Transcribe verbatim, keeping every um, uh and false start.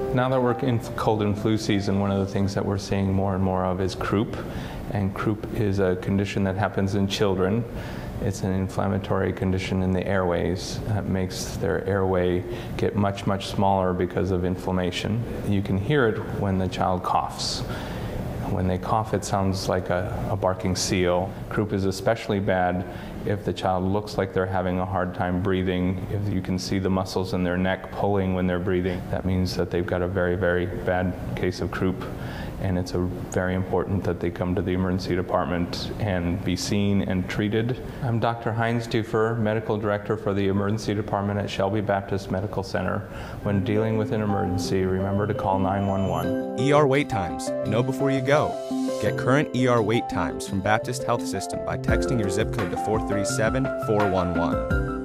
Now that we're in cold and flu season, one of the things that we're seeing more and more of is croup. And croup is a condition that happens in children. It's an inflammatory condition in the airways that makes their airway get much, much smaller because of inflammation. You can hear it when the child coughs. When they cough, it sounds like a, a barking seal. Croup is especially bad if the child looks like they're having a hard time breathing. If you can see the muscles in their neck pulling when they're breathing, that means that they've got a very, very bad case of croup. And it's a very important that they come to the emergency department and be seen and treated. I'm Doctor Heinz Dufer, Medical Director for the Emergency Department at Shelby Baptist Medical Center. When dealing with an emergency, remember to call nine one one. E R wait times. Know before you go. Get current E R wait times from Baptist Health System by texting your zip code to four three seven four one one.